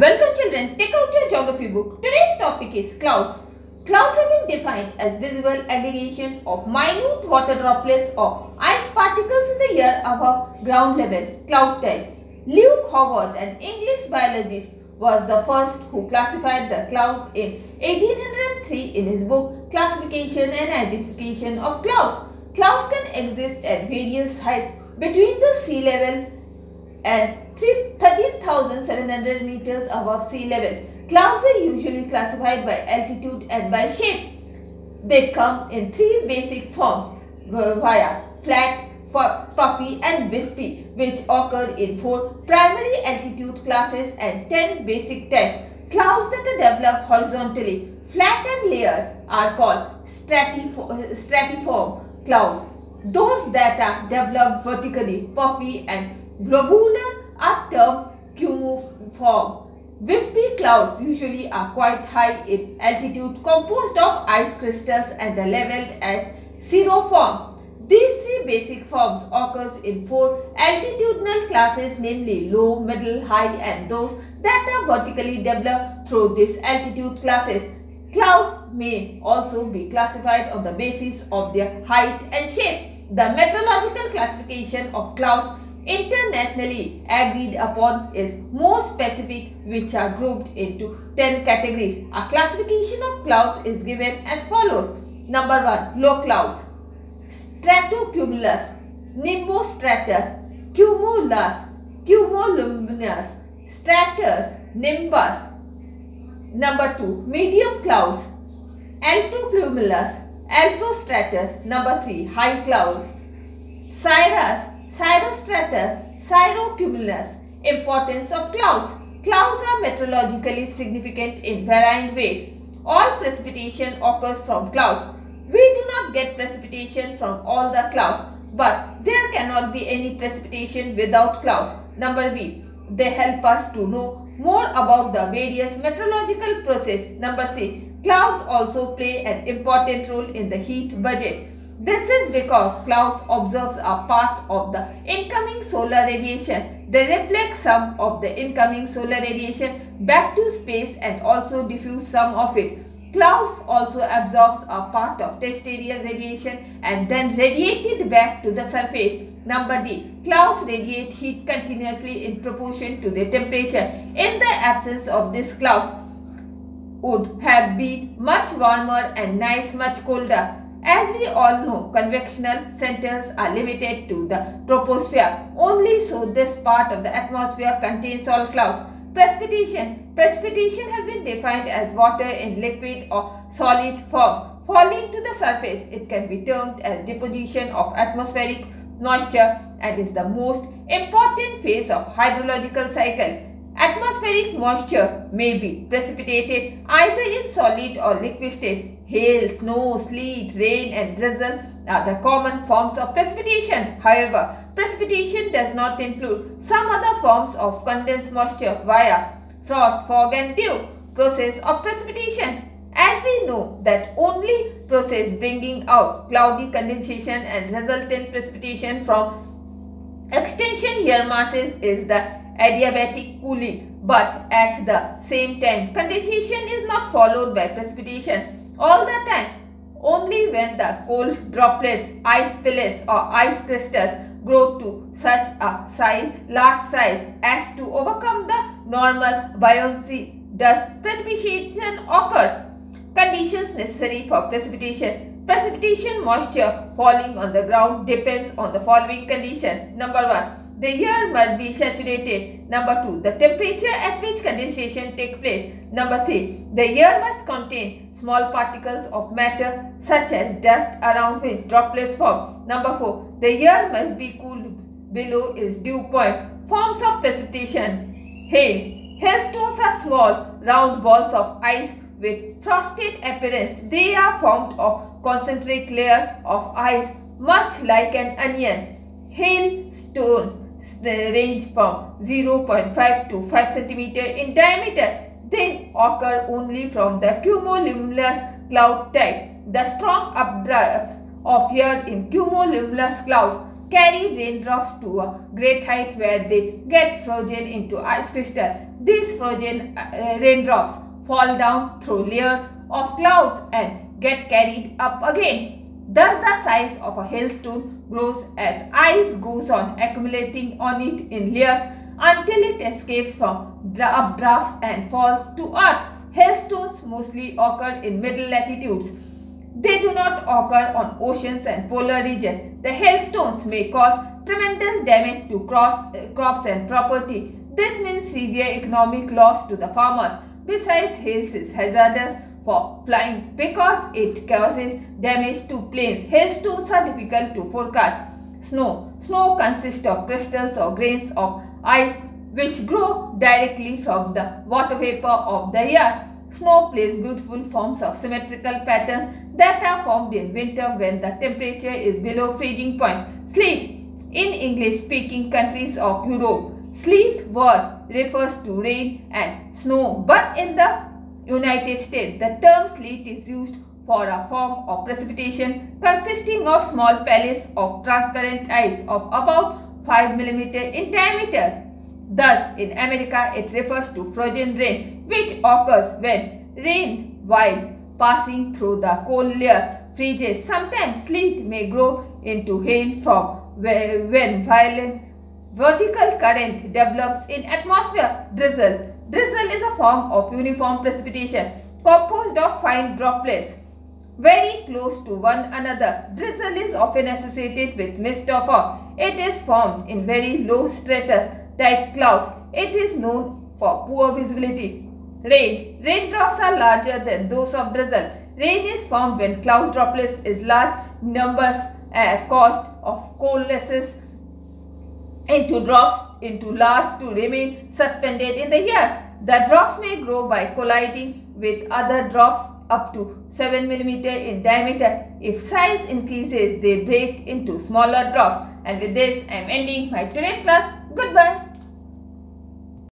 Welcome children, take out your geography book. Today's topic is clouds. Clouds have been defined as visible aggregation of minute water droplets or ice particles in the air above ground level, cloud types. Luke Howard, an English biologist, was the first who classified the clouds in 1803 in his book Classification and Identification of Clouds. Clouds can exist at various heights between the sea level and 13,700 meters above sea level. Clouds are usually classified by altitude and by shape. They come in three basic forms via flat, puffy and wispy, which occur in 4 primary altitude classes and 10 basic types. Clouds that are developed horizontally, flat and layered, are called stratiform clouds. Those that are developed vertically, puffy and globular, are termed cumuliform. Wispy clouds usually are quite high in altitude, composed of ice crystals and are labeled as cirroform. These 3 basic forms occurs in 4 altitudinal classes, namely low, middle, high, and those that are vertically developed through these altitude classes. Clouds may also be classified on the basis of their height and shape. The meteorological classification of clouds internationally agreed upon is more specific, which are grouped into 10 categories. A classification of clouds is given as follows. Number 1. Low clouds: stratocumulus, nimbostratus, cumulus, cumulonimbus, stratus, nimbus. Number 2. Medium clouds: altocumulus, altostratus. Number 3. High clouds: cirrus, cirrostratus, cirrocumulus. Importance of clouds. Clouds are meteorologically significant in varying ways. All precipitation occurs from clouds. We do not get precipitation from all the clouds, but there cannot be any precipitation without clouds. Number B. They help us to know more about the various meteorological processes. Number C. Clouds also play an important role in the heat budget. This is because clouds observe a part of the incoming solar radiation. They reflect some of the incoming solar radiation back to space and also diffuse some of it. Clouds also absorb a part of terrestrial radiation and then radiate it back to the surface. Number D. Clouds radiate heat continuously in proportion to their temperature. In the absence of these clouds, would have been much warmer and nights much colder. As we all know, convectional centers are limited to the troposphere. Only so this part of the atmosphere contains all clouds. Precipitation. Precipitation has been defined as water in liquid or solid form falling to the surface. It can be termed as deposition of atmospheric moisture and is the most important phase of hydrological cycle. Atmospheric moisture may be precipitated either in solid or liquid state. Hail, snow, sleet, rain and drizzle are the common forms of precipitation. However, precipitation does not include some other forms of condensed moisture via frost, fog and dew process of precipitation. As we know that only process bringing out cloudy condensation and resultant precipitation from extension air masses is the adiabatic cooling, but at the same time condensation is not followed by precipitation all the time. Only when the cold droplets, ice pellets or ice crystals grow to such a large size as to overcome the normal buoyancy does precipitation occurs. Conditions necessary for precipitation. Precipitation moisture falling on the ground depends on the following condition. Number 1. The air must be saturated. Number 2. The temperature at which condensation takes place. Number 3. The air must contain small particles of matter such as dust around which droplets form. Number 4. The air must be cooled below its dew point. Forms of precipitation. Hail. Hailstones are small, round balls of ice with frosted appearance. They are formed of concentric layer of ice much like an onion. Hailstone range from 0.5 to 5 cm in diameter. They occur only from the cumulonimbus cloud type. The strong updrafts of air in cumulonimbus clouds carry raindrops to a great height where they get frozen into ice crystal. these frozen raindrops fall down through layers of clouds and get carried up again. Thus, the size of a hailstone grows as ice goes on accumulating on it in layers until it escapes from updrafts and falls to earth. Hailstones mostly occur in middle latitudes. They do not occur on oceans and polar regions. The hailstones may cause tremendous damage to crops and property. This means severe economic loss to the farmers. Besides, hail is hazardous for flying because it causes damage to planes. Hailstones are difficult to forecast. Snow. Snow consists of crystals or grains of ice which grow directly from the water vapor of the air. Snow plays beautiful forms of symmetrical patterns that are formed in winter when the temperature is below freezing point. Sleet. In English-speaking countries of Europe, sleet word refers to rain and snow, but in the United States, the term sleet is used for a form of precipitation consisting of small pellets of transparent ice of about 5 mm in diameter. Thus, in America, it refers to frozen rain, which occurs when rain, while passing through the cold layers, freezes. Sometimes sleet may grow into hail from when violent vertical current develops in atmosphere. Drizzle. Drizzle is a form of uniform precipitation composed of fine droplets very close to one another. Drizzle is often associated with mist or fog. It is formed in very low stratus type clouds. It is known for poor visibility. Rain. Raindrops are larger than those of drizzle. Rain is formed when cloud droplets in large numbers are caused of coalesces into drops into large to remain suspended in the air. The drops may grow by colliding with other drops up to 7 mm in diameter. If size increases, they break into smaller drops. And with this, I am ending my today's class. Goodbye.